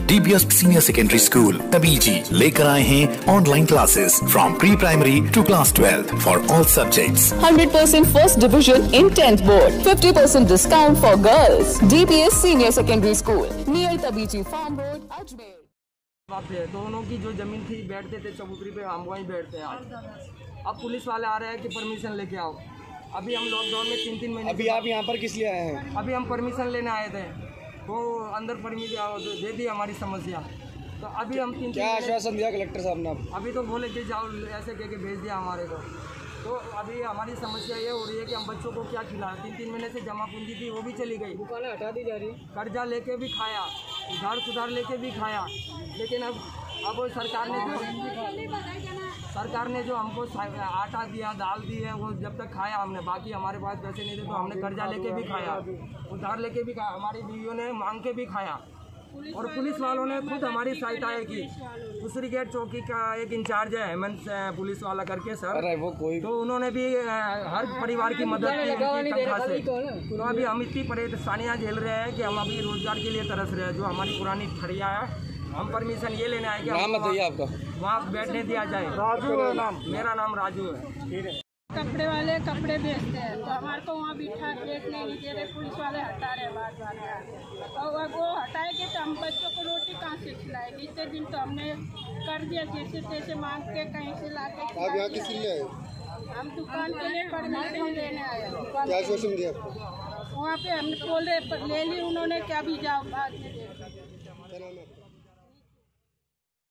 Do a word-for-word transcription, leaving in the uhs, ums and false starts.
DPS senior secondary school तबीजी लेकर आए हैं online classes from pre primary to class twelfth for all subjects. one hundred percent first division in tenth board, fifty percent discount for girls. D P S Senior Secondary School near Tabiji Farm Road, Ajmer. बाप रे, दोनों की जो जमीन थी बैठते थे चबूतरी पे, हम वहीं बैठते हैं आज। अब पुलिस वाले आ रहे हैं कि परमिशन लेके आओ। अभी हम लॉकडाउन में तीन तीन महीने अभी आप यहाँ पर किस लिए आए हैं? अभी हम परमिशन लेने आए थे, वो अंदर परमिशन दे दी हमारी समस्या। तो अभी हम तीन क्या आश्वासन दिया कलेक्टर साहब ने? अभी तो बोले कि जाओ, ऐसे कह के भेज दिया हमारे को। तो अभी हमारी समस्या ये हो रही है कि हम बच्चों को क्या खिलाएं। तीन तीन महीने से जमा पूंजी थी वो भी चली गई, दुकानें हटा दी जा रही, कर्जा लेके भी खाया, उधार सुधार लेके भी खाया। लेकिन अब अब सरकार ने जो सरकार ने जो हमको आटा दिया, दाल दी है, वो जब तक खाया हमने। बाकी हमारे पास पैसे नहीं थे तो हमने कर्जा लेके भी खाया, उधार लेके भी खाया, हमारी बीवियों ने मांग के भी खाया। और पुलिस वालों ने खुद हमारी सहायता है की। दूसरी गेट चौकी का एक इंचार्ज है हेमंत पुलिस वाला करके सर, अरे वो कोई तो उन्होंने भी हर परिवार की मदद की उनकी तनख्वाह से। तो अभी हम इतनी परेशानियाँ झेल रहे हैं कि हम अभी रोजगार के लिए तरस रहे हैं। जो हमारी पुरानी ठड़िया है, हम परमिशन ये लेने आए कि नाम बताइए आपका, वहाँ बैठने दिया जाए। राजू है नाम, मेरा नाम राजू है। कपड़े वाले कपड़े बेचते हैं तो हमारे को वहाँ बिठा बेचने नहीं दे रहे, पुलिस वाले हटा रहे बात बात। और वो हटाएंगे तो हम बच्चों को रोटी कहाँ से खिलाएंगे? इतने दिन तो हमने कर दिया जैसे तैसे मांग के कहीं से ला के। आप यहाँ किस लिए आए? हम दुकान के लिए परमिशन लेने आए। क्या आश्वासन दिया आपको? वहाँ पे हमने बोले ले ली उन्होंने, क्या भी जाओ बाद में।